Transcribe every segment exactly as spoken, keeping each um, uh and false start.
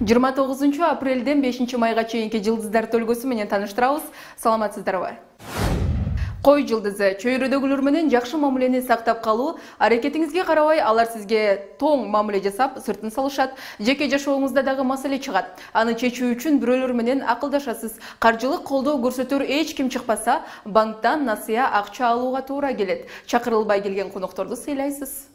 жыйырма тогузунчу апрелден бешинчи майга чейинки жылдыздар төлгөсү менен тааныштырабыз. Саламатсыздарбы? Кой жылдызы чөйрөдөгүлөр менен жакшы мамилени сактап калуу, аракетиңизге карабай алар сизге тоң мамиле жасап, сыртын салышат. Жеке жашооңузда дагы маселе чыгат. Аны чечүү үчүн бирөөлөр менен акылдашасыз. Каржылык колдоо көрсөтөр эч ким чыкпаса, банктан насыя акча алууга туура келет. Чакырылбай келген конокторду сыйлайсыз.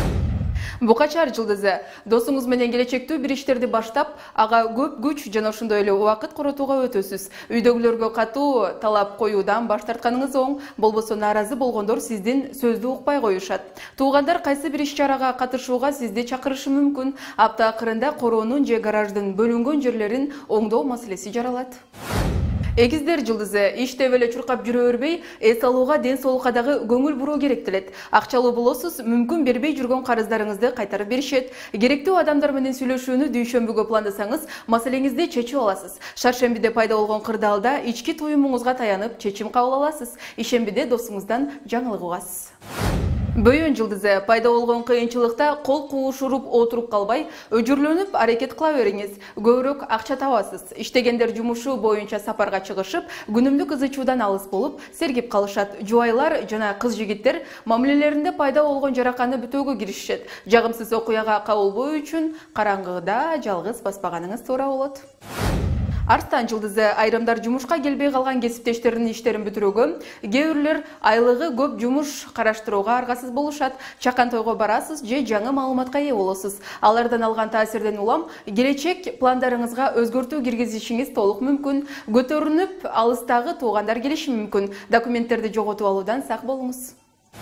Букачар жылдызы досуңуз менен келечектүү бир иштерди баштап, ага көп күч жана ошондой эле убакыт коротууга өтөсүз. Үйдөгүлөргө катуу талап коюудан баш тартканыңыз оң, болбосо нааразы болгондор сиздин сөздү укпай коюшат. Туугандар кайсы бир иш-чарага катышууга сизди чакырышы мүмкүн. Апта акырында короонун же гараждын бөлүнгөн жерлерин оңдоо маселеси жаралат. Эгиздер жылдызы иштеп эле чуркап жүрө бербей, эс алууга, ден соолукка дагы көңүл буруу керектелет. Акчалуу болосуз, мүмкүн бербей жүргөн карыздарыңызды кайтарып беришет. Керектүү адамдар менен сүйлөшүүнү дүйшөмбүгө пландасаңыз, маселеңизди чечип аласыз. Шаршембиде пайда болгон кырдаалда ички туюмуңузга таянып чечим кабыл аласыз. Ишембиде досуңуздан жаңылык угасыз. Бөйөн жылдызы пайда болгон кыйынчылыкта кол куушуруп отуруп калбай, өжүрлөнүп аракет кыла бериңиз. Көбүрөөк акча табасыз. Иштегендер жумушу боюнча сапарга чыгышып, күнүмдүк ызычуудан алыс болуп, сергип калышат. Жубайлар жана кыз-жигиттер мамилелеринде пайда болгон жараканы бүтөөгө киришишет. Жагымсыз окуяга кабылбоо үчүн караңгыда жалгыз баспаганыңыз туура болот. Арстан жылдызы айрымдар жумушка келбей калган кесиптештеринин иштерин бүтүрүүгө, кээ бирлер айлыгы көп жумуш караштырууга аргасыз болушат. Чакан тойго барасыз же жаңы маалыматка ээ болосуз. Алардан алган таасирден улам келечек пландарыңызга өзгөртүү киргизишиңиз толук мүмкүн. Көтөрүнүп алыстагы туугандар келиши мүмкүн. Документтерди жоготуп алуудан сак болуңуз.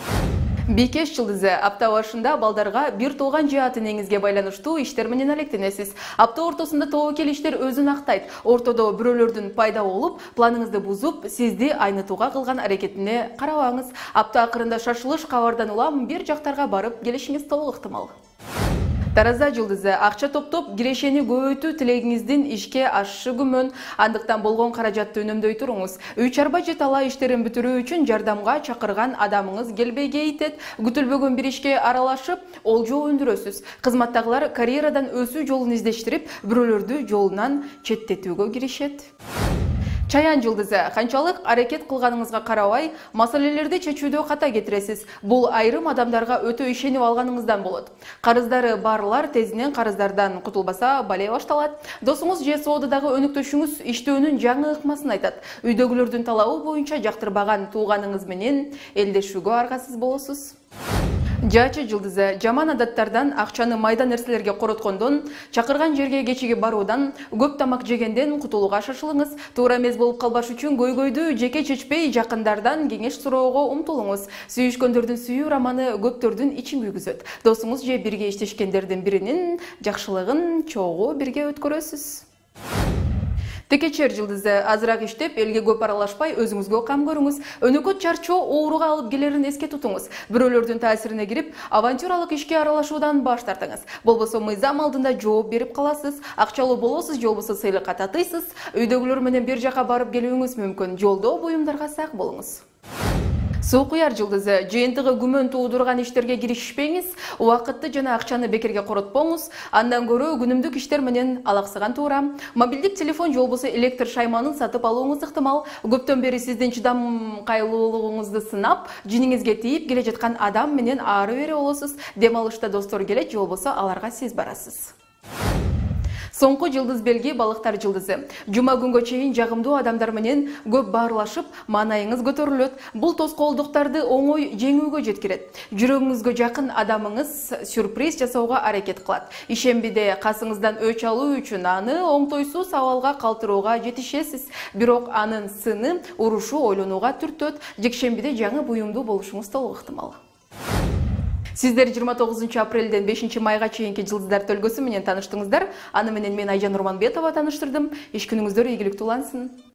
Бикеш жылдызы апта башында балдарга бир тууган же ата-энеңизге байланыштуу иштер менен алектенесиз. Апта ортосунда тобокел иштер өзүн актайт. Ортодо бирөөлөрдүн пайда болуп, планыңызды бузуп, сизди айнытууга кылган аракетине карабаңыз. Апта акырында шашылыш кабардан улам бир жактарга барып келишиңиз толук ыктымал. Тараза жылдызы акча топтоп, кирешени көбөйтүү тилегиңиздин ишке ашышы күмөн, андыктан болгон каражатты үнөмдөй туруңуз. Үй чарба же талаа иштерин бүтүрүү үчүн жардамга чакырган адамыңыз келбей кейтет. Күтүлбөгөн бир ишке аралашып, олжоо өндүрөсүз. Кызматтагылар карьерадан өсүү жолун издештирип, бирөөлөрдү жолунан четтетүүгө киришет. Чаян жылдызы канчалык аракет кылганыңызга карабай, маселелерди чечүүдө ката кетиресиз. Бул айрым адамдарга өтө ишенип алганыңыздан болот. Карыздары барлар тезинен карыздардан кутулбаса, бале башталат. Досуңуз же соодадагы өнүктөшүңүз иштөөнүн жаңы ыкмасын айтат. Үйдөгүлөрдүн талабы боюнча жактырбаган тууганыңыз менен элдешүүгө аргасыз болосуз. Жачы жылдызы жаман адаттардан, акчаны майда нерселерге короткондон, чакырган жерге кечиги баруудан, көп тамак жегенден кутулууга шашылыңыз. Туура эмес болуп калбаш үчүн көйгөйдү жеке чечпей, жакындардан кеңеш суроого умтулуңуз. Сүйүшкөндөрдүн сүйүү романы көптөрдүн ичин күйгүзөт. Досуңуз же бирге иштешкендердин биринин жакшылыгын чогуу бирге өткөрөсүз. Текечер жылдызы азыраак иштеп, элге көп аралашпай, өзүңүзгө кам көрүңүз. Өнөкөт чарчоо ооруга алып келерин эске тутуңуз. Бирөөлөрдүн таасирине кирип, авантюралык ишке аралашуудан баш тартыңыз. Болбосо мыйзам алдында жооп берип каласыз. Акчалуу болосуз, же болбосо сыйлыкка татыйсыз. Үйдөгүлөр менен бир жака барып келүүңүз мүмкүн. Жолдо буюмдарга сак болуңуз. Суу куяр жылдызы жыйынтыгы күмөн туудурган иштерге киришпеңиз, убакытты жана акчаны бекерге коротпоңуз, андан көрө күнүмдүк иштер менен алаксыган туура. Мобилдик телефон же болбосо электр шайманын сатып алууңуз ыктымал. Көптөн бери сиздин чыдамкайлуулугуңузду сынап, жиниңизге тийип келе жаткан адам менен ары бери болосуз. Дем алышта достор келет, же болбосо аларга сиз барасыз. Соңку жылдыз белги балыктар жылдызы. Жума күнгө чейин жагымдуу адамдар менен көп баарлашып, маанайыңыз көтөрүлөт. Бул тоскоолдуктарды оңой жеңүүгө жеткирет. Жүрөгүңүзгө жакын адамыңыз сюрприз жасоого аракет кылат. Ишембиде касыңыздан өч алуу үчүн аны оңтойсуз абалга калтырууга жетишесиз. Бирок анын сыны урушу ойлонууга түртөт. Жекшембиде жаңы буюмдуу болушуңуз толук ыктымал. Сиздер жыйырма тогузунчу апрелден бешинчи майга чейинки жылдыздар төлгөсү менен тааныштыңыздар. Аны менен мен Айжан Нурманбетова тааныштырдым. Иш күнүңүздөр ийгиликтүү улансын.